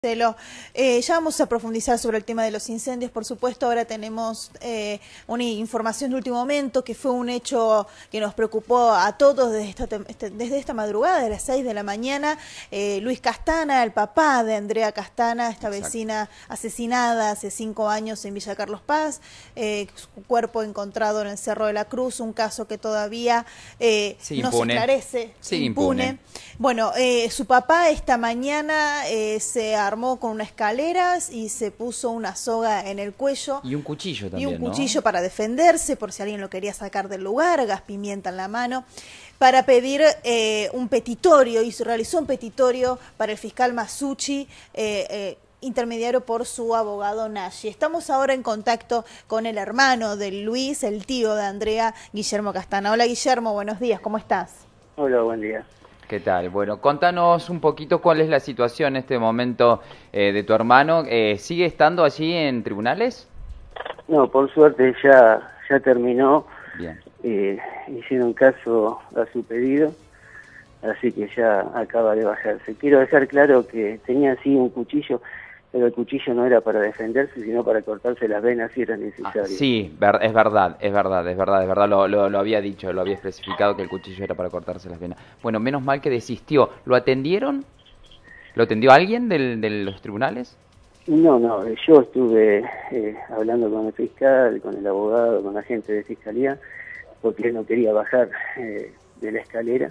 Ya vamos a profundizar sobre el tema de los incendios, por supuesto. Ahora tenemos una información de último momento, que fue un hecho que nos preocupó a todos desde esta madrugada, de las 6 de la mañana. Luis Castana, el papá de Andrea Castana, esta vecina asesinada hace 5 años en Villa Carlos Paz, su cuerpo encontrado en el Cerro de la Cruz, un caso que todavía no se esclarece, impune. Bueno, su papá esta mañana se armó con unas escaleras y se puso una soga en el cuello. Y un cuchillo también, y un cuchillo para defenderse, por si alguien lo quería sacar del lugar, gas pimienta en la mano, para pedir un petitorio, y realizó un petitorio para el fiscal Masucci, intermediario por su abogado Nagy. Estamos ahora en contacto con el hermano de Luis, el tío de Andrea, Guillermo Castana. Hola Guillermo, buenos días, ¿cómo estás? Hola, buen día. ¿Qué tal? Bueno, contanos un poquito cuál es la situación en este momento de tu hermano. ¿Sigue estando allí en tribunales? No, por suerte ya terminó. Bien. Hicieron caso a su pedido, así que ya acaba de bajarse. Quiero dejar claro que tenía sí un cuchillo, pero el cuchillo no era para defenderse, sino para cortarse las venas si era necesario. Sí, es verdad. Lo había dicho, lo había especificado que el cuchillo era para cortarse las venas. Bueno, menos mal que desistió. ¿Lo atendieron? ¿Lo atendió alguien de los tribunales? No, yo estuve hablando con el fiscal, con el abogado, con la gente de fiscalía, porque él no quería bajar de la escalera.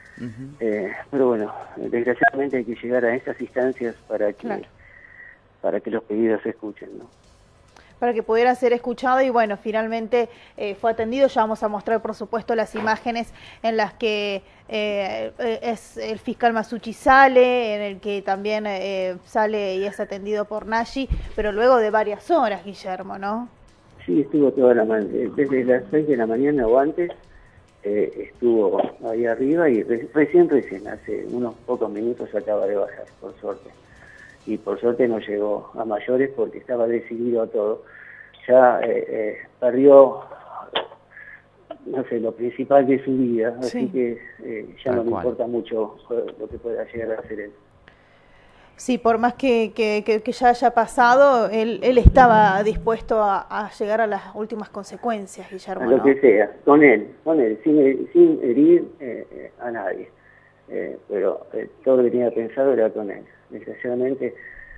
Pero bueno, desgraciadamente hay que llegar a estas instancias para que los pedidos se escuchen, ¿no? Para que pudiera ser escuchado y bueno, finalmente fue atendido. Ya vamos a mostrar, por supuesto, las imágenes en las que es el fiscal Masucci sale, en el que también sale y es atendido por Nagy, pero luego de varias horas, Guillermo, ¿no? Sí, estuvo toda la mañana, desde las 6 de la mañana o antes, estuvo ahí arriba y recién, hace unos pocos minutos acaba de bajar, por suerte. Y por suerte no llegó a mayores porque estaba decidido a todo. Ya perdió, no sé, lo principal de su vida, así que ya no le importa mucho lo que pueda llegar a hacer él. Sí, por más que ya haya pasado, él estaba dispuesto a llegar a las últimas consecuencias, Guillermo, a lo que sea, con él, sin herir a nadie. Pero todo lo que tenía pensado era con él. Desgraciadamente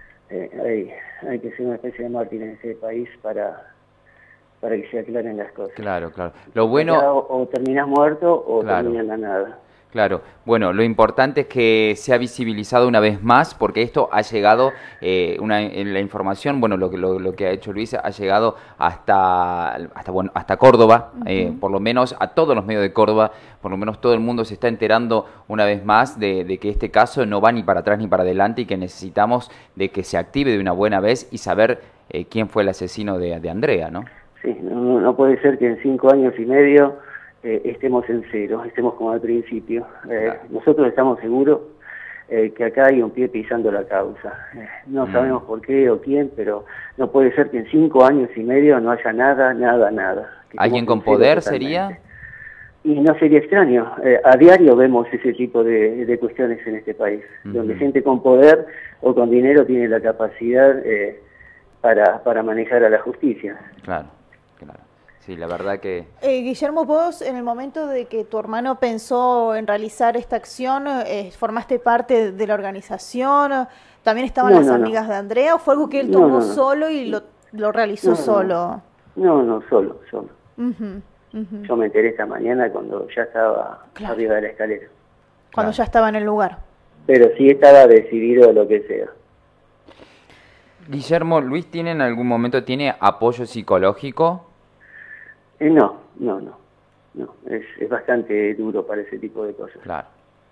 hay que ser una especie de mártir en ese país para que se aclaren las cosas. Claro. Lo bueno... O terminás muerto o terminás en la nada. Claro, bueno, lo importante es que se ha visibilizado una vez más, porque esto ha llegado, la información, bueno, lo que ha hecho Luis ha llegado hasta Córdoba, por lo menos a todos los medios de Córdoba, por lo menos todo el mundo se está enterando una vez más de que este caso no va ni para atrás ni para adelante y que necesitamos de que se active de una buena vez y saber quién fue el asesino de Andrea, ¿no? Sí, no puede ser que en 5 años y medio estemos en cero, estemos como al principio. Nosotros estamos seguros que acá hay un pie pisando la causa. No sabemos por qué o quién, pero no puede ser que en 5 años y medio no haya nada. ¿Alguien con poder sería? Y no sería extraño. A diario vemos ese tipo de cuestiones en este país, donde gente con poder o con dinero tiene la capacidad para manejar a la justicia. Claro. Sí, la verdad que... Guillermo, vos en el momento de que tu hermano pensó en realizar esta acción, ¿formaste parte de la organización? ¿También estaban las amigas de Andrea? ¿O fue algo que él tomó solo y lo realizó solo? No, solo. Yo me enteré esta mañana cuando ya estaba arriba de la escalera. Cuando ya estaba en el lugar. Pero sí estaba decidido lo que sea. Guillermo, ¿Luis en algún momento tiene apoyo psicológico? No. Es bastante duro para ese tipo de cosas. Claro.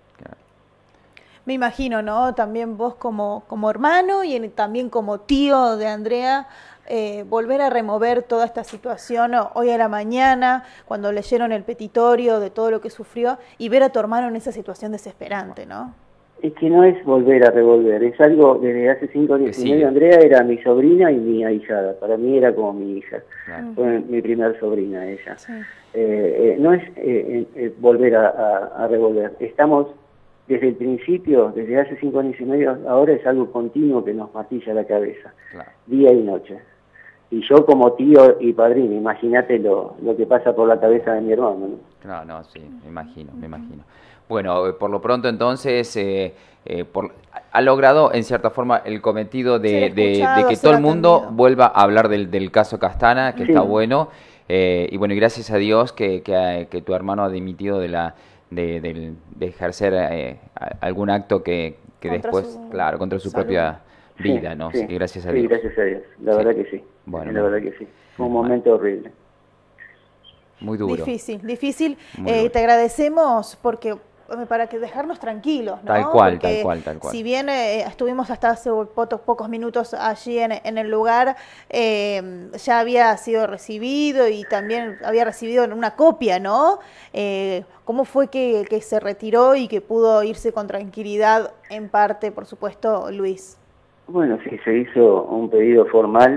Me imagino, ¿no? También vos como hermano y también como tío de Andrea, volver a remover toda esta situación hoy a la mañana, cuando leyeron el petitorio de todo lo que sufrió, y ver a tu hermano en esa situación desesperante, ¿no? Es que no es volver a revolver, es algo desde hace 5 años y medio. Andrea era mi sobrina y mi ahijada, para mí era como mi hija, fue mi primer sobrina ella. No es volver a revolver, estamos desde el principio, desde hace 5 años y medio, ahora es algo continuo que nos martilla la cabeza, Claro. día y noche. Y yo como tío y padrino, imagínate lo que pasa por la cabeza de mi hermano, ¿no? No, sí, me imagino, me imagino. Bueno, por lo pronto entonces ha logrado en cierta forma el cometido de que todo el mundo vuelva a hablar del caso Castana, que Sí. está bueno. Y bueno, y gracias a Dios que tu hermano ha dimitido de ejercer algún acto que Contra después, su claro, contra su salud. propia vida, Sí, ¿no? sí. Así que gracias a Sí, Dios. gracias a Dios, la Sí. verdad que sí, Bueno, la verdad que sí. Fue un bueno. momento horrible. Muy duro. Difícil. Muy duro. Te agradecemos porque para que dejarnos tranquilos, ¿no? Tal cual, Porque tal cual, tal cual. si bien estuvimos hasta hace pocos minutos allí en el lugar, ya había sido recibido y también había recibido una copia, ¿no? ¿Cómo fue que se retiró y que pudo irse con tranquilidad en parte, por supuesto, Luis? Bueno, sí, se hizo un pedido formal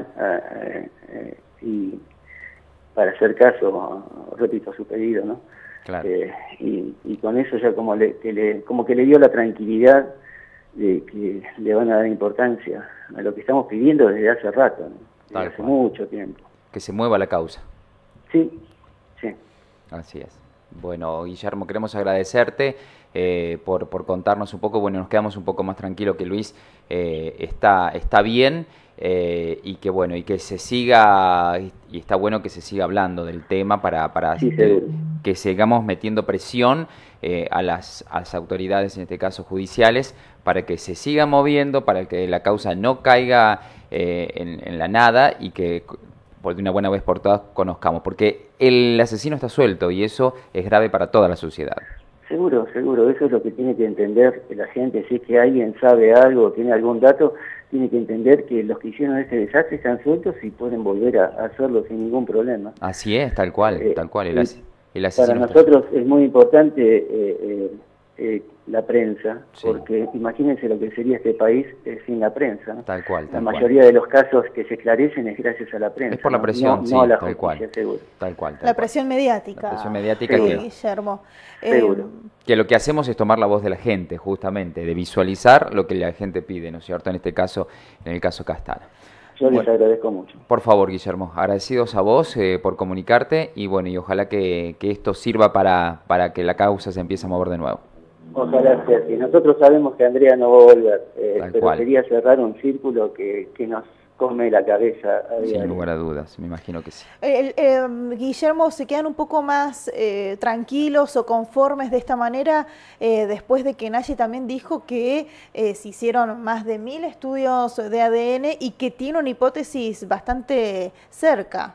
y para hacer caso, repito, a su pedido, ¿no? Claro. Y con eso ya como que le dio la tranquilidad de que le van a dar importancia a lo que estamos pidiendo desde hace rato, ¿no? Desde hace mucho tiempo. Que se mueva la causa. Sí, sí. Así es. Bueno, Guillermo, queremos agradecerte por contarnos un poco. Bueno, nos quedamos un poco más tranquilos que Luis está bien y que bueno, y que se siga, y está bueno que se siga hablando del tema para Sí, que sigamos metiendo presión a las autoridades, en este caso judiciales, para que se siga moviendo, para que la causa no caiga en la nada y que de una buena vez por todas conozcamos, porque el asesino está suelto y eso es grave para toda la sociedad. Seguro, eso es lo que tiene que entender la gente. Si es que alguien sabe algo, tiene algún dato, tiene que entender que los que hicieron este desastre están sueltos y pueden volver a hacerlo sin ningún problema. Así es, tal cual, tal cual. El asesino para nosotros es muy importante la prensa, sí, porque imagínense lo que sería este país sin la prensa, ¿no? Tal cual, la mayoría de los casos que se esclarecen es gracias a la prensa. Es por la presión, no, sí, no a la tal justicia, cual, seguro. Tal cual. La presión mediática. La presión mediática Guillermo. Seguro. Que lo que hacemos es tomar la voz de la gente, justamente, de visualizar lo que la gente pide, ¿no es cierto? En este caso, en el caso Castana. Yo les agradezco mucho. Por favor, Guillermo, agradecidos a vos por comunicarte y bueno, y ojalá que esto sirva para que la causa se empiece a mover de nuevo. Ojalá sea así. Nosotros sabemos que Andrea no va a volver, pero cual. quería cerrar un círculo que nos come la cabeza a diario. Sin lugar a dudas, me imagino que sí. Guillermo, ¿se quedan un poco más tranquilos o conformes de esta manera después de que Naye también dijo que se hicieron más de 1000 estudios de ADN y que tiene una hipótesis bastante cerca?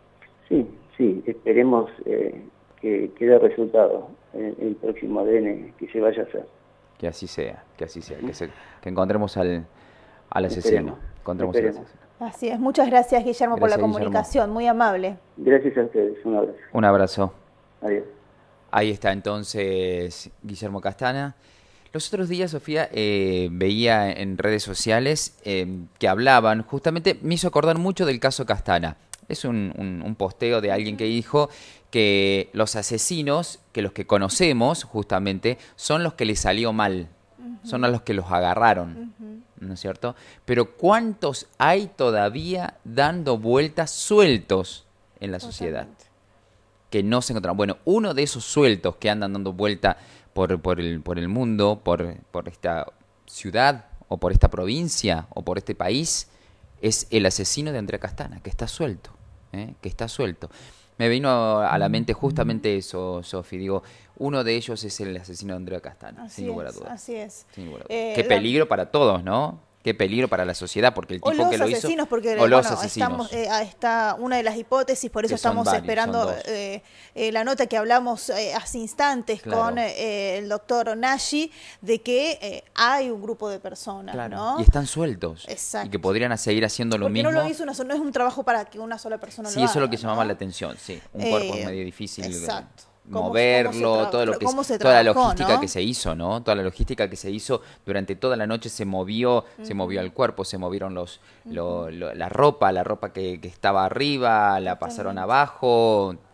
Sí, esperemos que dé resultado el próximo ADN que se vaya a hacer. Que así sea, que encontremos al asesino. Encontremos al asesino. Así es, muchas gracias Guillermo por la comunicación, Guillermo. muy amable. Gracias a ustedes, un abrazo. Un abrazo. Adiós. Ahí está entonces Guillermo Castana. Los otros días, Sofía, veía en redes sociales que hablaban, justamente me hizo acordar mucho del caso Castana. Es un posteo de alguien que dijo que los asesinos, que los que conocemos justamente, son los que les salió mal, son a los que los agarraron, ¿no es cierto? Pero ¿cuántos hay todavía dando vueltas sueltos en la sociedad? Que no se encontraron. Bueno, uno de esos sueltos que andan dando vuelta por el mundo, por esta ciudad, o por esta provincia, o por este país, es el asesino de Andrea Castana, que está suelto, que está suelto. Me vino a la mente justamente eso, Sofi. Digo, uno de ellos es el asesino de Andrea Castana, sin lugar a dudas. Así es. Sin lugar a dudas. Qué peligro para todos, ¿no? Qué peligro para la sociedad, porque el tipo que lo hizo... Porque, o los bueno, asesinos. Está una de las hipótesis, por eso estamos esperando la nota que hablamos hace instantes con el doctor Naye, de que hay un grupo de personas, ¿no? Y están sueltos. Exacto. Y que podrían seguir haciendo lo mismo. Porque no lo hizo no es un trabajo para que una sola persona lo haga. Sí, eso es lo que llamaba la atención, sí. Un cuerpo es medio difícil. Exacto. Moverlo, toda la logística que se hizo, ¿no? Toda la logística que se hizo durante toda la noche se movió el cuerpo, se movieron la ropa que estaba arriba, la pasaron abajo,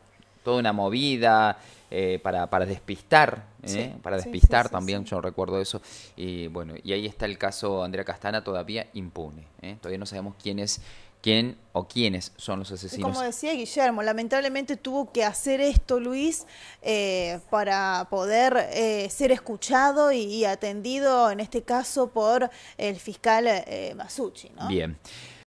toda una movida para despistar, para despistar también, yo recuerdo eso. Y bueno, y ahí está el caso Andrea Castana todavía impune. Todavía no sabemos quién o quiénes son los asesinos. Como decía Guillermo, lamentablemente tuvo que hacer esto, Luis, para poder ser escuchado y atendido, en este caso, por el fiscal Masucci, ¿no? Bien.